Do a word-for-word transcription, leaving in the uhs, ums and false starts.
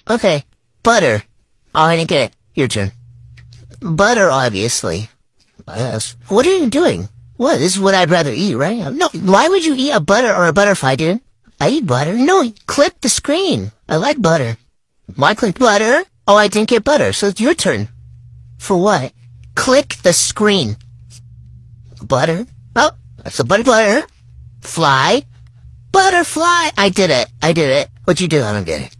Okay. Butter. Oh, I didn't get it. Your turn. Butter, obviously. Yes. What are you doing? What? This is what I'd rather eat, right? No, why would you eat a butter or a butterfly, dude? I eat butter. No, click the screen. I like butter. Why click butter? Oh, I didn't get butter, so it's your turn. For what? Click the screen. Butter? Oh, that's a butterfly. Fly? Butterfly! I did it. I did it. What'd you do? I don't get it.